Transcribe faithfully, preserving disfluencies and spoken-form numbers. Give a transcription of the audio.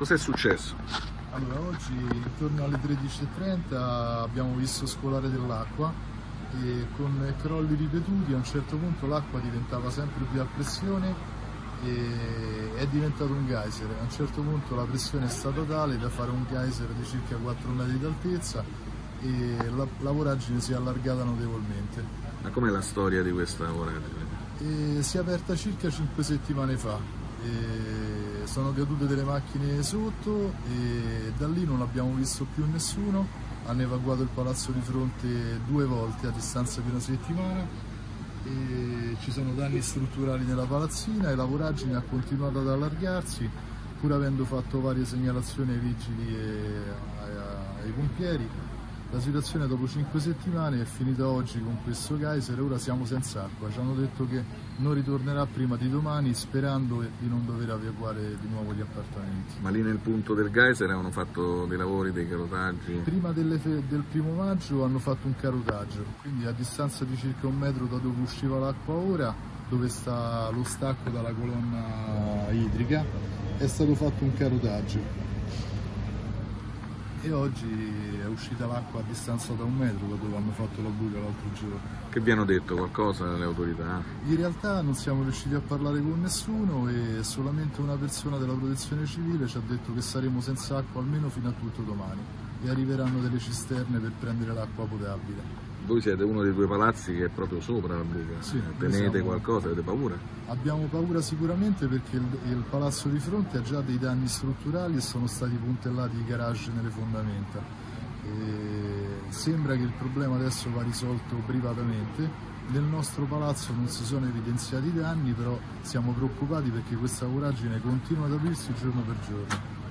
Cos'è successo? Allora, oggi intorno alle tredici e trenta abbiamo visto scolare dell'acqua e con crolli ripetuti a un certo punto l'acqua diventava sempre più a pressione e è diventato un geyser. A un certo punto la pressione è stata tale da fare un geyser di circa quattro metri d'altezza e la, la voragine si è allargata notevolmente. Ma com'è la storia di questa voragine? E si è aperta circa cinque settimane fa. E sono cadute delle macchine sotto e da lì non abbiamo visto più nessuno. Hanno evacuato il palazzo di fronte due volte a distanza di una settimana e ci sono danni strutturali nella palazzina e la voragine ha continuato ad allargarsi pur avendo fatto varie segnalazioni ai vigili e ai pompieri. La situazione dopo cinque settimane è finita oggi con questo geyser e ora siamo senza acqua. Ci hanno detto che non ritornerà prima di domani sperando di non dover evacuare di nuovo gli appartamenti. Ma lì nel punto del geyser avevano fatto dei lavori, dei carotaggi? Prima delle del primo maggio hanno fatto un carotaggio, quindi a distanza di circa un metro da dove usciva l'acqua ora, dove sta lo stacco dalla colonna idrica, è stato fatto un carotaggio. E oggi è uscita l'acqua a distanza da un metro da dove hanno fatto la buca l'altro giorno. Che vi hanno detto qualcosa le autorità? In realtà non siamo riusciti a parlare con nessuno e solamente una persona della protezione civile ci ha detto che saremo senza acqua almeno fino a tutto domani e arriveranno delle cisterne per prendere l'acqua potabile. Voi siete uno dei due palazzi che è proprio sopra la buca, sì, tenete siamo... qualcosa, avete paura? Abbiamo paura sicuramente perché il, il palazzo di fronte ha già dei danni strutturali e sono stati puntellati i garage nelle fondamenta. E sembra che il problema adesso va risolto privatamente. Nel nostro palazzo non si sono evidenziati danni, però siamo preoccupati perché questa voragine continua ad aprirsi giorno per giorno.